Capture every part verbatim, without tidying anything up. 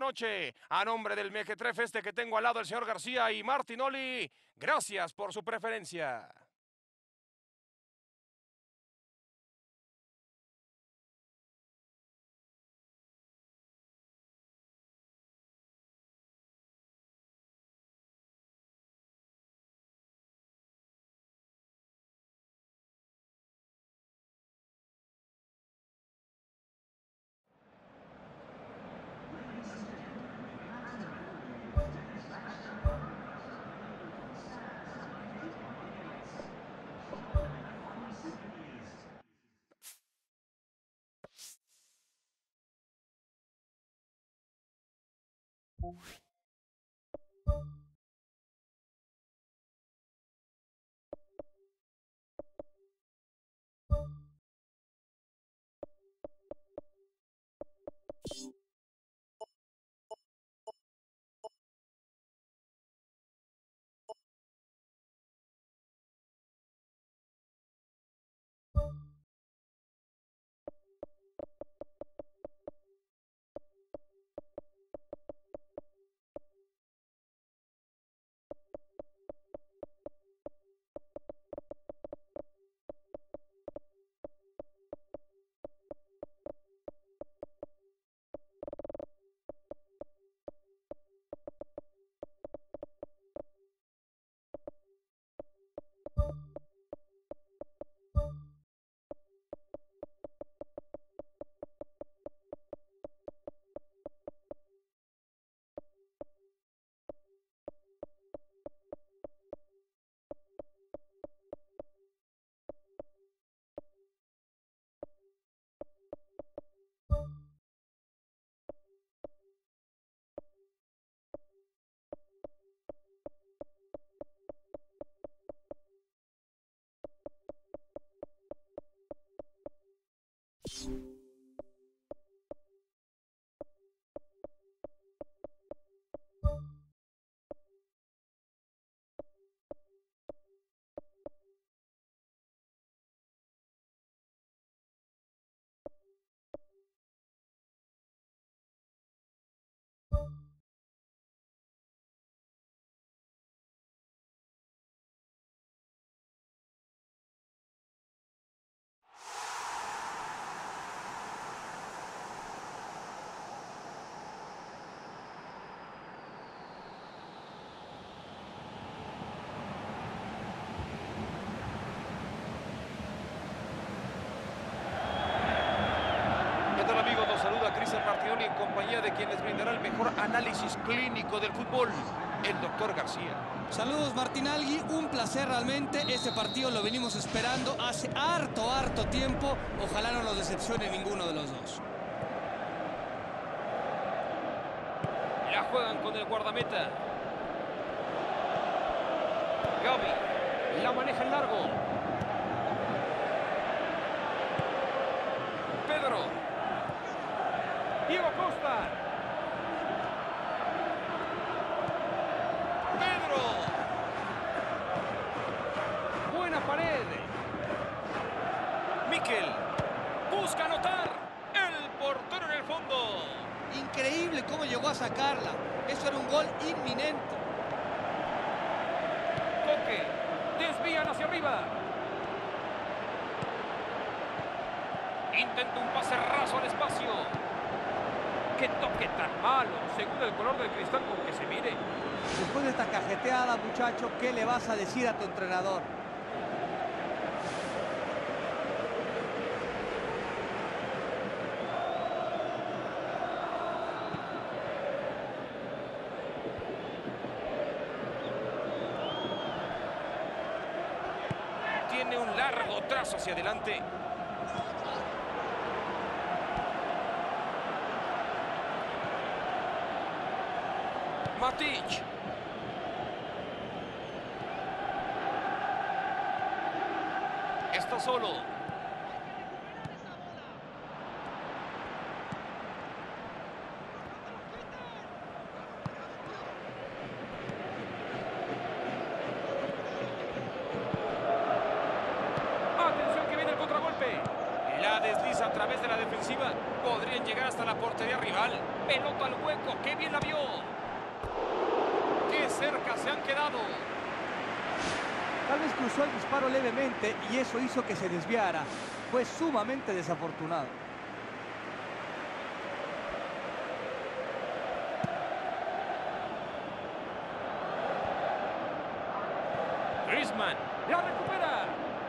noche. A nombre del mequetrefe este que tengo al lado, el señor García y Martinoli, gracias por su preferencia. Martinoli en compañía de quien les brindará el mejor análisis clínico del fútbol, el doctor García. Saludos Martinalgui, un placer realmente. Este partido lo venimos esperando hace harto, harto tiempo. Ojalá no nos decepcione ninguno de los dos. La juegan con el guardameta. Gavi, la maneja en largo. Pedro. Diego Costa. Pedro. Buena pared. Miquel. Busca anotar. El portero en el fondo. Increíble cómo llegó a sacarla. Eso era un gol inminente. Toque. Desvían hacia arriba. Intenta un pase raso al espacio. ¡Qué toque tan malo! Según el color del cristal con que se mire. Después de esta cajeteada, muchacho, ¿qué le vas a decir a tu entrenador? Tiene un largo trazo hacia adelante. Matic. Está solo. Atención que viene el contragolpe. La desliza a través de la defensiva. Podrían llegar hasta la portería rival. Pelota al hueco. ¡Qué bien! ¡Qué cerca se han quedado! Tal vez cruzó el disparo levemente y eso hizo que se desviara. Fue sumamente desafortunado. Griezmann la recupera.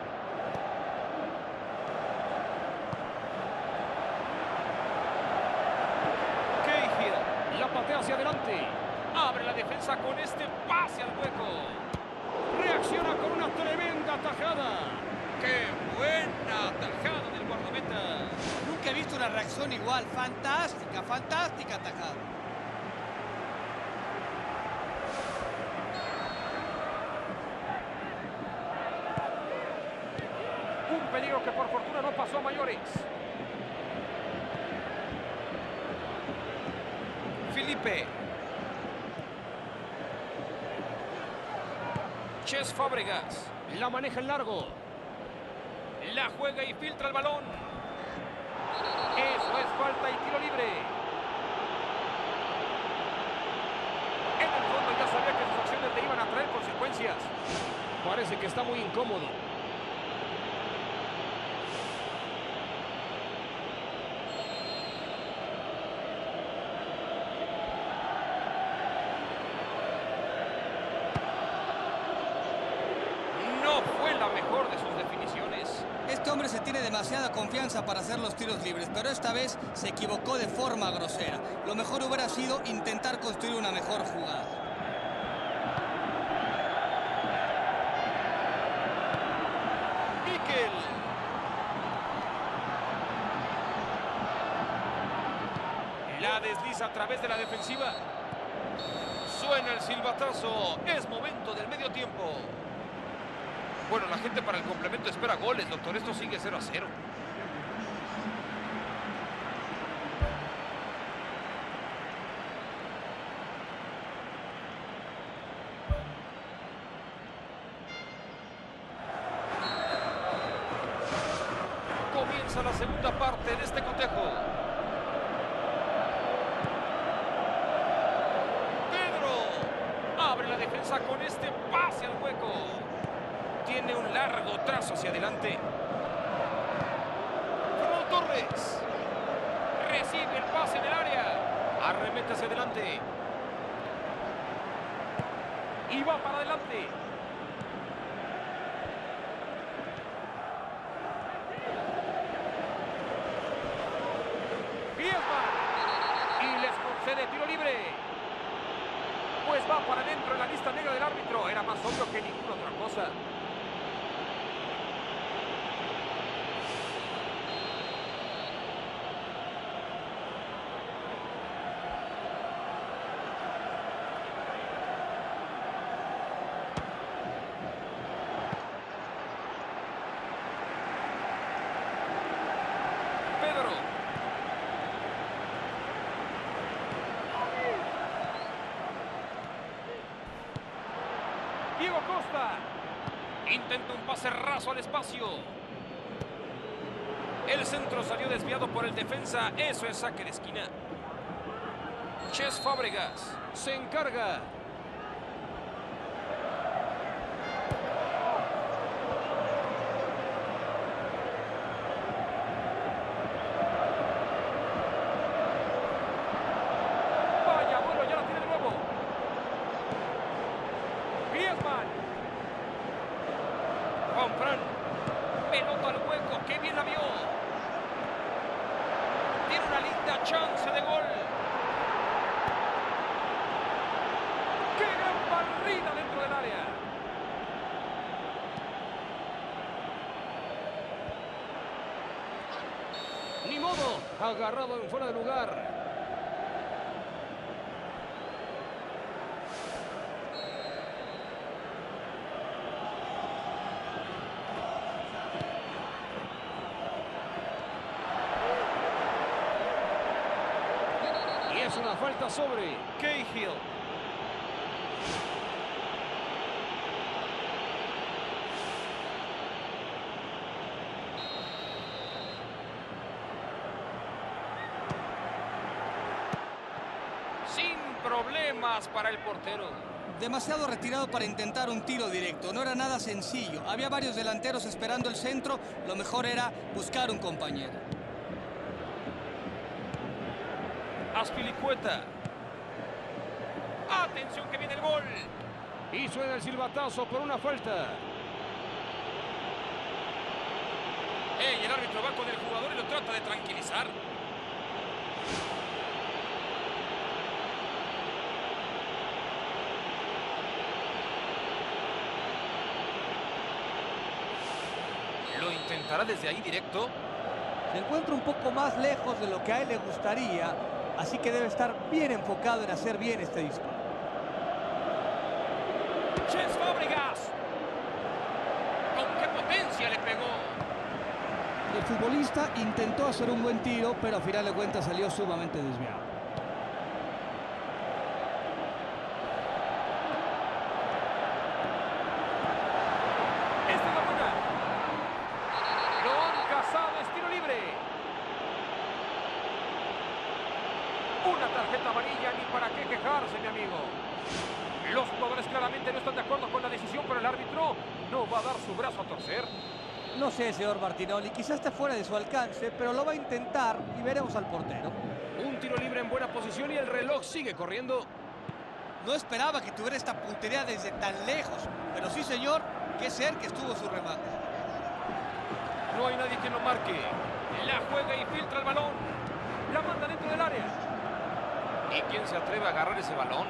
Cahill la patea hacia adelante. Abre la defensa con este pase al hueco. Reacciona con una tremenda tajada. ¡Qué buena tajada del guardameta! Nunca he visto una reacción igual. Fantástica, fantástica tajada. Un peligro que por fortuna no pasó a mayores. Felipe. Cesc Fábregas la maneja en largo. La juega y filtra el balón. Eso es falta y tiro libre. En el fondo ya sabía que sus acciones le iban a traer consecuencias. Parece que está muy incómodo. Fue la mejor de sus definiciones. Este hombre se tiene demasiada confianza para hacer los tiros libres, pero esta vez se equivocó de forma grosera. Lo mejor hubiera sido intentar construir una mejor jugada. Mikel. La desliza a través de la defensiva. Suena el silbatazo. Es momento del medio tiempo. Bueno, la gente para el complemento espera goles, doctor. Esto sigue cero a cero. Comienza la segunda parte de este cotejo. Pedro abre la defensa con este pase al hueco. Tiene un largo trazo hacia adelante. Fernando Torres. Recibe el pase en el área. Arremete hacia adelante. Y va para adelante. Griezmann. Y les concede tiro libre. Pues va para adentro en la lista negra del árbitro. Era más obvio que ninguna otra cosa. Diego Costa. Intenta un pase raso al espacio. El centro salió desviado por el defensa. Eso es saque de esquina. Cesc Fábregas se encarga. Vaya, bueno, ya la tiene de nuevo. Griezmann. Juan Fran. Pelota al hueco. ¡Qué bien la vio! Tiene una linda chance de gol. ¡Qué gran barrida dentro del área! Ni modo. Agarrado en fuera de lugar. Es una falta sobre Cahill. Sin problemas para el portero. Demasiado retirado para intentar un tiro directo. No era nada sencillo. Había varios delanteros esperando el centro. Lo mejor era buscar un compañero. Azpilicueta. Atención que viene el gol. Y suena el silbatazo por una falta. Ey, el árbitro va con el jugador y lo trata de tranquilizar. Lo intentará desde ahí directo. Se encuentra un poco más lejos de lo que a él le gustaría, así que debe estar bien enfocado en hacer bien este disparo. Cesc Fábregas. ¿Con qué potencia le pegó? El futbolista intentó hacer un buen tiro, pero a final de cuentas salió sumamente desviado. Esta es la buena. Lo han cazado, es tiro libre. Una tarjeta amarilla, ni para qué quejarse, mi amigo. Los jugadores claramente no están de acuerdo con la decisión, pero el árbitro no va a dar su brazo a torcer. No sé, señor Martinoli, quizás esté fuera de su alcance, pero lo va a intentar y veremos al portero. Un tiro libre en buena posición y el reloj sigue corriendo. No esperaba que tuviera esta puntería desde tan lejos, pero sí, señor, qué cerca estuvo su remate. No hay nadie que lo marque. La juega y filtra el balón. La manda dentro del área. ¿Y quién se atreve a agarrar ese balón?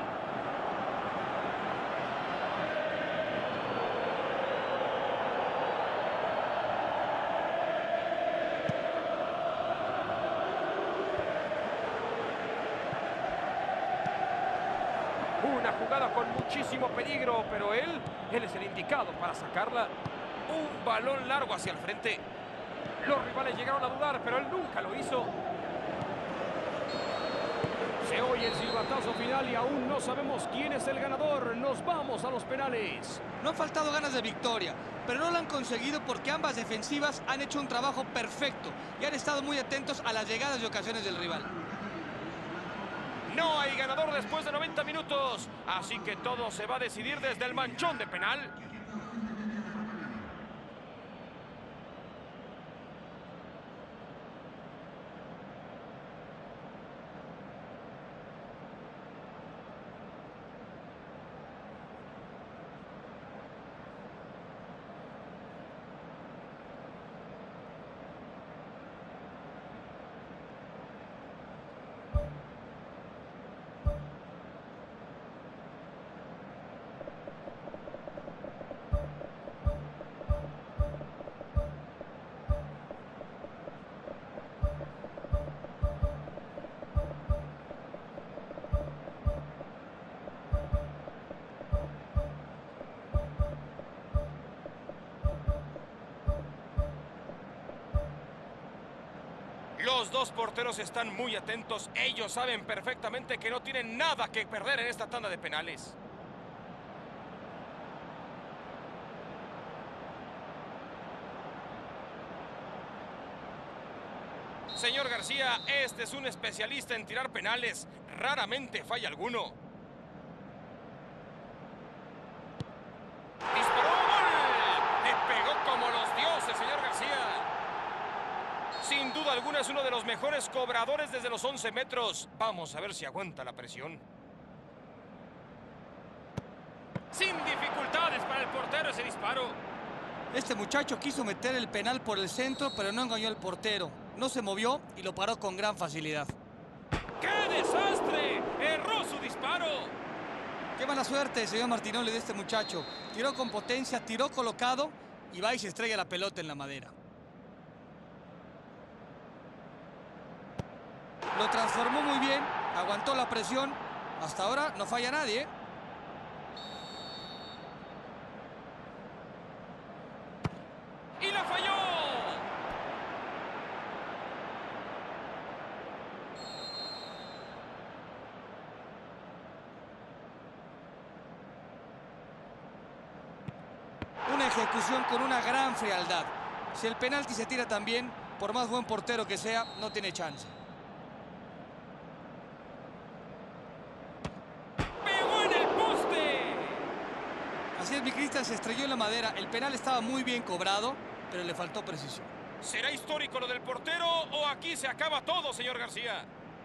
Una jugada con muchísimo peligro, pero él, él es el indicado para sacarla. Un balón largo hacia el frente. Los rivales llegaron a dudar, pero él nunca lo hizo. Se oye el silbatazo final y aún no sabemos quién es el ganador. Nos vamos a los penales. No han faltado ganas de victoria, pero no lo han conseguido porque ambas defensivas han hecho un trabajo perfecto y han estado muy atentos a las llegadas y ocasiones del rival. No hay ganador después de noventa minutos, así que todo se va a decidir desde el manchón de penal. Los dos porteros están muy atentos. Ellos saben perfectamente que no tienen nada que perder en esta tanda de penales. Señor García, este es un especialista en tirar penales. Raramente falla alguno. ¡Disparó! ¡Gol! ¡Le pegó como los dioses, señor García! Sin duda alguna es uno de los mejores cobradores desde los once metros. Vamos a ver si aguanta la presión. Sin dificultades para el portero ese disparo. Este muchacho quiso meter el penal por el centro, pero no engañó al portero. No se movió y lo paró con gran facilidad. ¡Qué desastre! ¡Erró su disparo! Qué mala suerte, señor Martinoli, de este muchacho. Tiró con potencia, tiró colocado y va y se estrella la pelota en la madera. Lo transformó muy bien, aguantó la presión. Hasta ahora no falla nadie, ¿eh? ¡Y la falló! Una ejecución con una gran frialdad. Si el penalti se tira también, por más buen portero que sea, no tiene chance. es, mi Cristian, se estrelló en la madera. El penal estaba muy bien cobrado, pero le faltó precisión. ¿Será histórico lo del portero o aquí se acaba todo, señor García?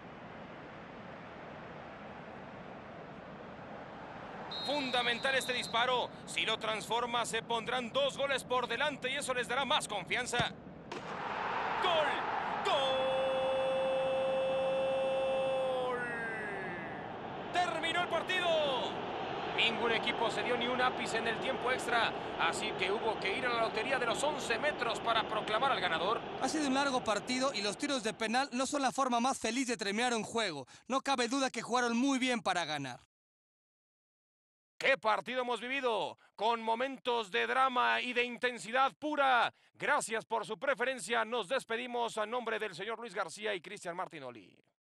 Fundamental este disparo. Si lo transforma, se pondrán dos goles por delante y eso les dará más confianza. ¡Gol! ¡Gol! ¡Terminó el partido! Ningún equipo se dio ni un ápice en el tiempo extra, así que hubo que ir a la lotería de los once metros para proclamar al ganador. Ha sido un largo partido y los tiros de penal no son la forma más feliz de terminar un juego. No cabe duda que jugaron muy bien para ganar. ¡Qué partido hemos vivido! Con momentos de drama y de intensidad pura. Gracias por su preferencia. Nos despedimos a nombre del señor Luis García y Cristian Martinoli.